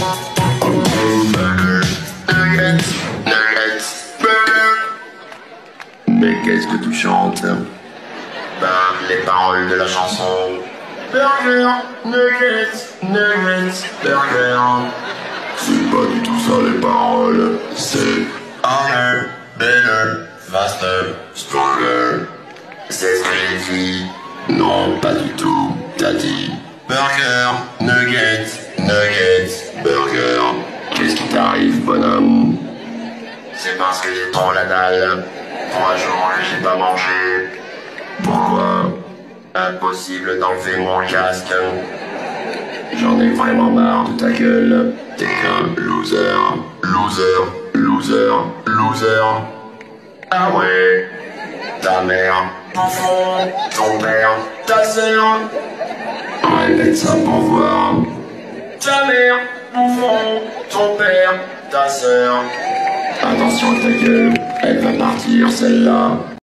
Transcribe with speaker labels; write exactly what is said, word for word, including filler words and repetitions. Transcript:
Speaker 1: Nuggets, nuggets, burger. Mais qu'est-ce que tu chantes? Ben, les paroles de la chanson. Burger, nuggets, nuggets, burger. C'est pas du tout ça les paroles. C'est harder, better, faster, stronger. C'est ce que j'ai dit. Non, pas du tout. T'as dit burger, nuggets, nuggets, burger. Qu'est-ce qui t'arrive, bonhomme? C'est parce que j'ai trop la dalle. Trois jours que j'ai pas mangé. Pourquoi? Impossible d'enlever mon casque. J'en ai vraiment marre de ta gueule. T'es qu'un loser, loser, loser, loser. Ah ouais? Ta mère, ton frère, ton père, ta sœur. Répète ça pour voir. Ta mère, ton frère, ton père, ta sœur. Attention à ta gueule, elle va partir celle-là.